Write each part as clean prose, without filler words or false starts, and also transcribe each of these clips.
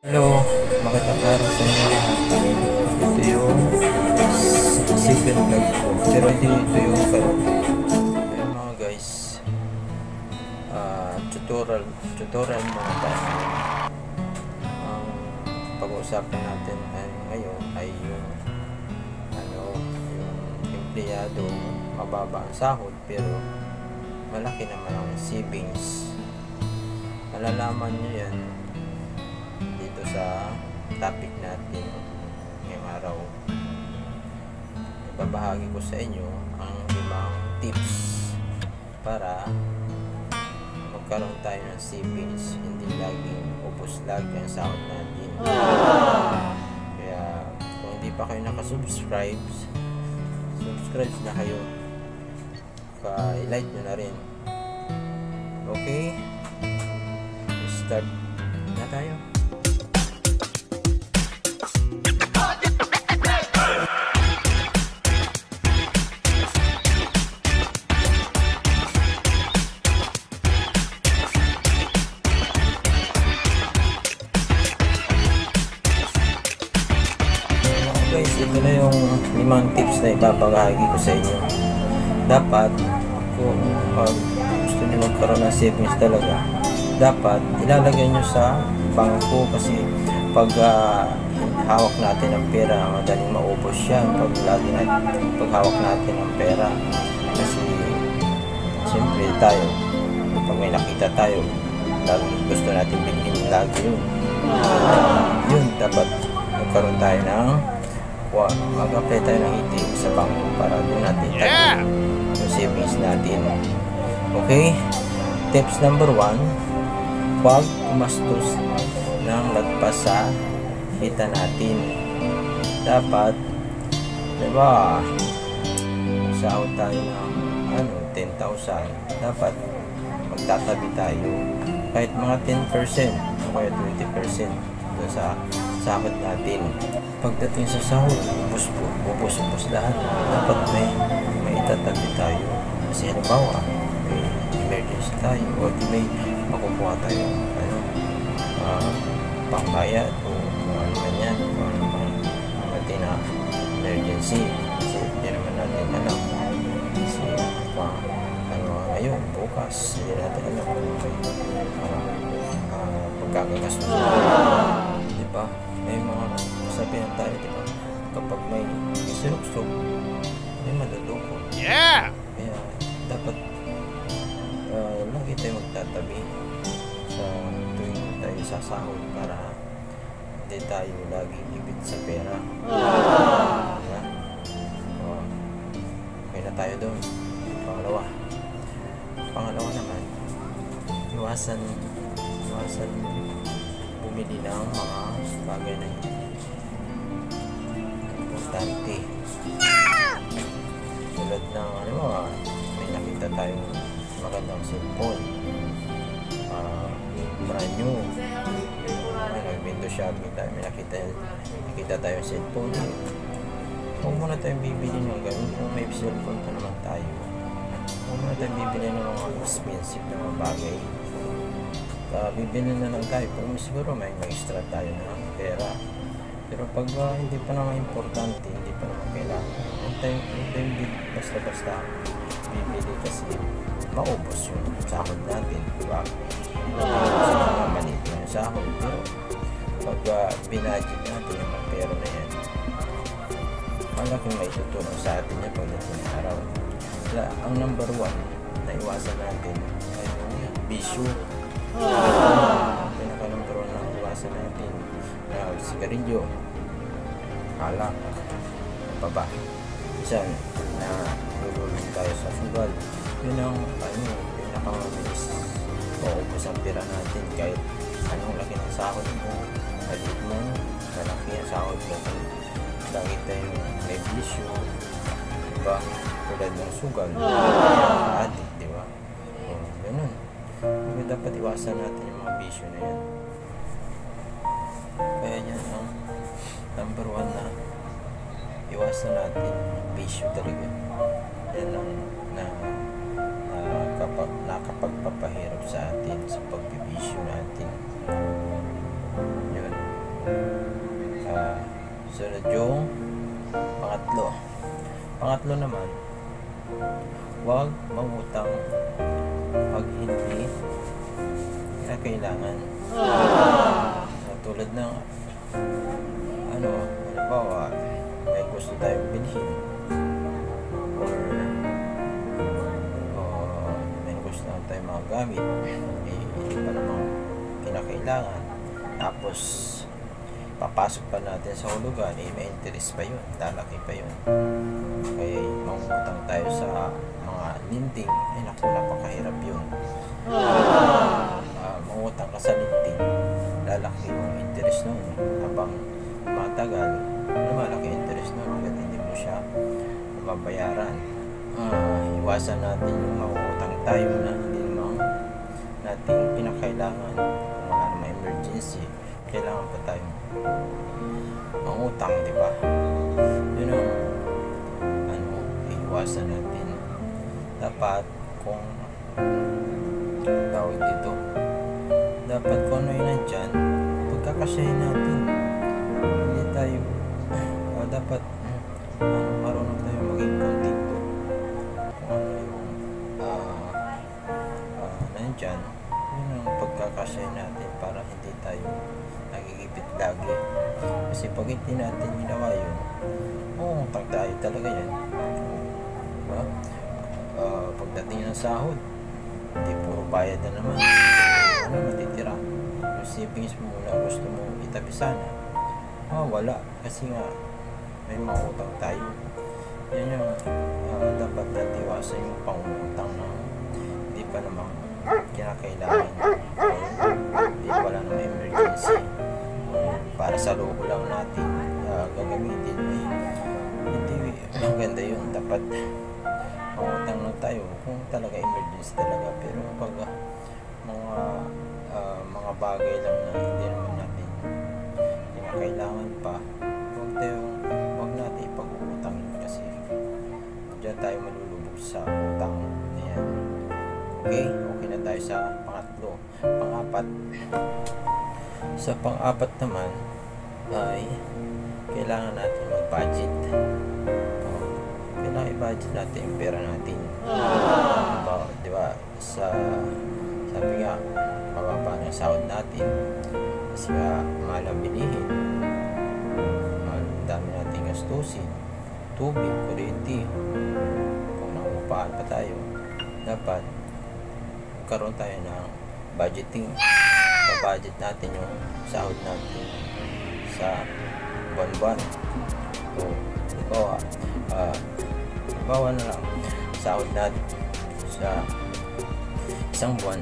Hello, magandang araw sa inyo lahat. Ito yung second vlog ko. Pero hindi ito yung ayun mga guys. Tutorial muna tayo. Ang pag-uusapan natin ngayon ay yung yung empleyado mababa ang sahod pero malaki naman ang savings. Malalaman nyo yan dito sa topic natin ngayong araw. Ibabahagi ko sa inyo ang 5 tips para magkaroon tayo ng savings, hindi laging ubos lagi ang sahod natin. Kaya kung hindi pa kayo nakasubscribe, subscribe na kayo, i-like nyo na rin. Okay, start na tayo. Guys, ito na yung 5 tips na ibabahagi ko sa inyo. Dapat kung gusto niyo magkaroon ng savings talaga, dapat ilalagay nyo sa bangko, kasi pag hawak natin ang pera, madaling maubos yan pag hawak natin ang pera. Kasi siyempre tayo, pag may nakita tayo, lagi gusto natin bilhin lagi yun. Dapat magkaroon tayo ng mag-apply tayo ng ATM sa bangko para doon natin tayo yung savings natin. Okay, tips number 1, huwag gumastos ng lagpas sa kita natin. Dapat, diba, sahod tayo ng 10,000, dapat magtatabi tayo kahit mga 10% o kaya 20% doon sa sahod natin. Pagdating sa sahod, ubos lahat. Dapat may itatabi tayo. Kasi halimbawa, may emergency tayo o may makukuha tayo pangbayad o ano man yan, o ano natin na emergency. Kasi hindi naman natin alam. Kasi ngayon, bukas, hindi natin alam kung may pagkakagastos. Diba? May mga sabihan tayo, diba? Kapag may sinuksok, may madudukot. Kaya dapat lagi tayo magtatabi sa tuwing tayo sasahod para hindi tayo lagi ibig sa pera. Diba? Okay na tayo doon. Pangalawa naman, iwasan bumili ng mga bagay na importante. Tulad ng may nakita tayong magandang cellphone, brand new, nag-window shopping tayo, may nakita tayong cellphone. Huwag muna tayong bibili ng ganun. Kung may cellphone pa naman tayo, huwag muna tayong bibili ng mga expensive na mga bagay. Bibili na lang tayo kung siguro may extra tayo na pera. Pero pag hindi pa naman importante, hindi pa naman kailangan, hindi basta bibili kasi maubos yung sahod natin, diba? Maliit yung sahod, pero pag binudget natin yung mga pera na yan, malaking may tutulong sa atin yan pagdating ng araw. Ang number 1 na iwasan natin ay yung bisyo. Ang pinaka-number 1 na iwasan natin na sigarilyo, alak, baba. Minsan na lululong tayo sa sugal. Yun ang pinakamabilis maubos ang pera natin. Kahit anong laki ng sahod mo, maliit mo, malaki ang sahod mo, lagi tayong may bisyo, diba? Tulad ng sugal, adik, diba? Ganun. Dapat iwasan natin yung mga bisyo na yan. Kaya yan ang number 1 na iwasan natin, bisyo talaga. Yan ang nakapagpapahirap sa atin sa pagbibisyo natin. Yun. Sunod yung pangatlo naman, huwag mangutang pag hindi na kailangan. Tulad ng halimbawa may gusto tayong bilhin or may gusto tayong mga gamit, hindi pa namang kinakailangan, tapos papasok pa natin sa hulugan, may interest pa yun, lalaki pa yun. Kaya mangutang tayo sa mga lending, naku, napakahirap yun. Mangutang ka sa lending, lalaki yung interest nun, habang matagal lumalaki interest nun hanggang hindi mo siya mabayaran. Iwasan natin yung mangutang tayo na hindi naman natin pinakailangan. Kung wala naman emergency, kailangan pa tayo mangutang, di ba? Yun ang iwasan natin. Dapat kung tawag dito, dapat kung ano yun nandyan, pagkakasyahin natin. Hindi tayo dapat marunong tayo maging kontento kung ano yung nandyan. Yun ang pagkakasyahin natin para hindi tayo nagigipit lagi. Kasi pag hindi natin ginawa yun, utang tayo talaga yan, diba? Pagdating ng sahod, hindi puro bayad na naman, matitira. Yung savings mo na gusto mo itabi sana, wala, kasi nga may mga utang tayo. Yan yung dapat natin iwasan, yung pangutang na hindi pa naman kinakailangan, hindi wala namang emergency, para sa luho lang natin gagamitin. Hindi maganda yun. Dapat pangutang lang tayo kung talaga emergency talaga. Pero pag mga bagay lang na hindi naman natin kinakailangan pa, huwag natin ipag-uutang yun, kasi diyan tayo malulubog sa utang. Ayan. Okay na tayo sa pangatlo. Pang-apat, sa pang-apat naman ay kailangan natin mag-budget. Kailangan i-budget natin yung pera natin. Diba? Sabi nga, mababa na yung sahod natin. Kasi nga, mahal ang bilihin. Dami natin gastusin. Tubig, kuryente. Kung nangungupahan pa tayo, dapat magkaroon tayo ng budgeting. Budget natin yung sahod natin sa buwan-buwan. So, bawa na lang sahod natin sa isang buwan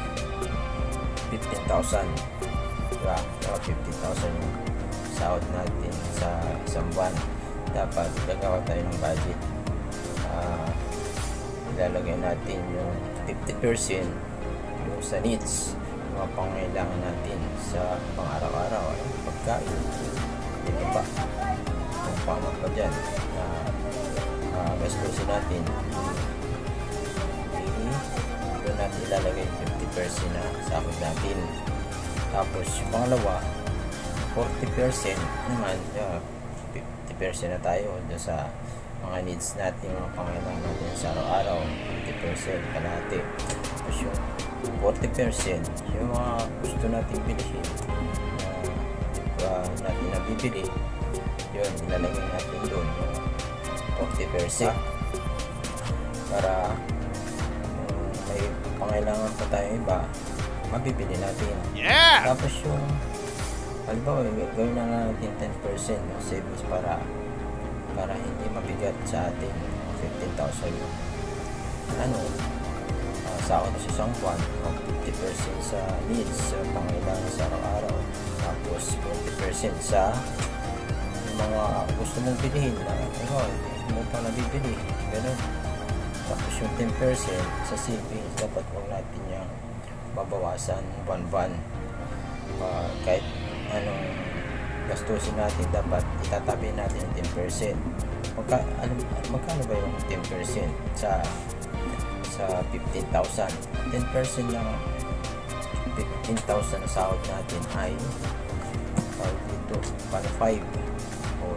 15,000, diba? 50,000 yung sahod natin sa isang buwan. Dapat gagawa tayo ng budget. Ilalagay natin yung 50% yung sa needs, mga pangailangan natin sa pang-araw-araw, pagkain, dito pa kung paano pa dyan gastusin natin, doon natin ilalagay 50% na sahod natin. Tapos yung pangalawa, 40% naman, 50% na tayo doon sa mga needs natin, mga pangailangan natin sa araw-araw, 50% kalahati. Tapos yung 40% yung mga gusto natin bilhin natin nabibili, yun ilalagay natin doon yung 40% para may pangailangan pa tayo iba, mabibili natin. Tapos yung halimbawa gawin na natin 10% yung savings para hindi mabigat sa atin 15,000 yung sahod sa isang buwan, 50% sa needs, sa pangailangan sa araw-araw, tapos 40% sa mga gusto mong bilhin na hindi mo pa nabibili, ganun. Tapos yung 10% sa savings, dapat huwag natin yung babawasan buwan-buwan. Kahit anong gastusin natin, dapat itatabi natin yung 10%. Magkano ba yung 10% sa 15,000? 10% ng 15,000 na sahod natin ay dito para 5 o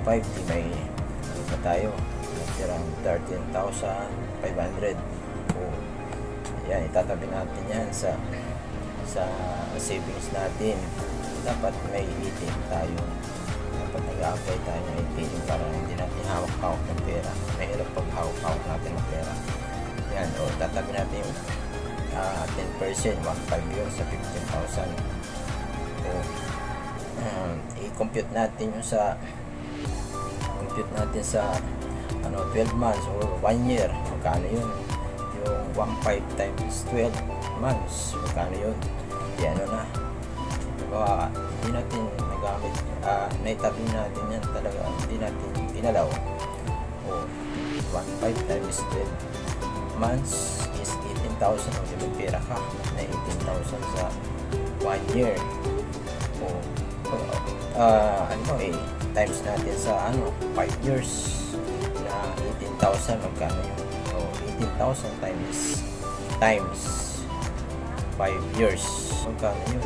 1.5, di may pa tayo. Natirang 13,500. O, yan, itatabi natin yan sa savings natin. Dapat may ATM tayo. Dapat nag-a-apply tayo ng ATM para hindi natin hawak-hawak ng pera. Mahirap pag hawak-hawak natin ng pera. Yan, o tatabi natin yung 10%, 1.5 yun sa 15,000. O i-compute natin yung sa 12 months or 1 year. Magkano yun? Yung 1.5 times 12 months. Magkano yun? Di ano na. Diba, hindi natin nagamit, naitabi natin yan talaga. Hindi natin dinalaw. O 1.5 times 12 months is 18,000. O may pera ka na 18,000 sa 1 year. O times natin sa 5 years na 18,000. Magkano yun? So 18,000 times 5 years. Magkano yun?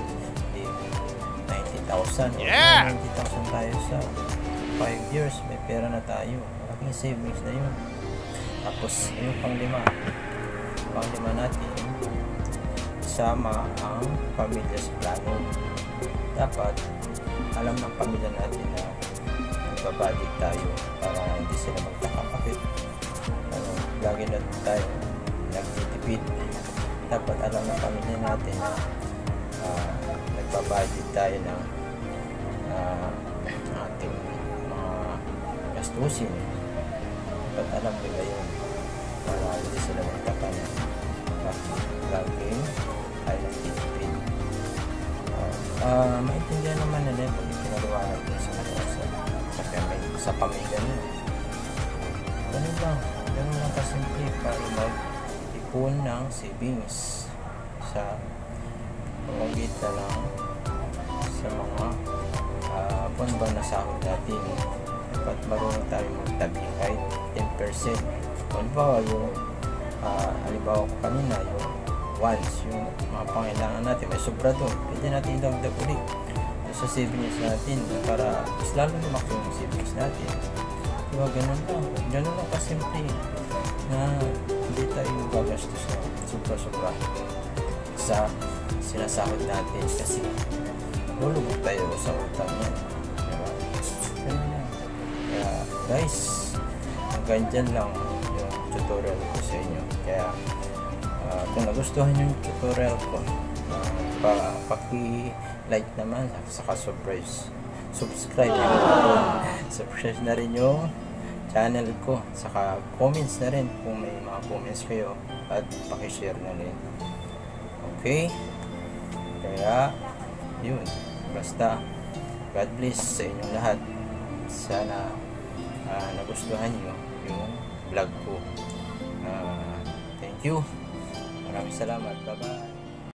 90,000. Yeah! 90,000 tayo sa 5 years. May pera na tayo. Malaking savings na yun. Tapos yung panglima natin, sama ang pamilya sa plano. Dapat alam ng pamilya natin na nagbabudget tayo para hindi sila magtaka bakit lagi na tayo nagtitipid. Dapat alam ng pamilya natin na nagbabudget tayo ng ating mga gastusin. Dapat alam nila yun para hindi sila magtaka na laging tayo nagtitipid. Maintindihan naman nila yung pag-ipinaliwanag din sa kanila sa pamilya nila. Ganun lang kasimple para mag-ipon ng savings sa pamagitan ng sa mga buwan-buwan na sahod natin. Dapat marunong tayo magtabi kahit 10%. Halimbawa ko kanina yung once, yung mga pangailangan natin, may sobra doon, pwede natin idagdag ulit sa savings natin para mas lalo lumaki yung savings natin. Diba, ganun lang kasimple na hindi tayo gagastos na sobra-sobra sa sinasahod natin kasi lulubog tayo sa utang yan. Diba? Ganun lang. Kaya guys, hanggang dyan lang yung tutorial ko sa inyo. Kaya kung nagustuhan yung tutorial ko, paki-like naman, saka subscribe na rin yung channel ko, saka comments na rin kung may mga comments kayo, at paki-share na rin. Okay? Kaya yun, basta God bless sa inyong lahat. Sana nagustuhan nyo yung vlog ko. Thank you. Maraming salamat. Bye-bye.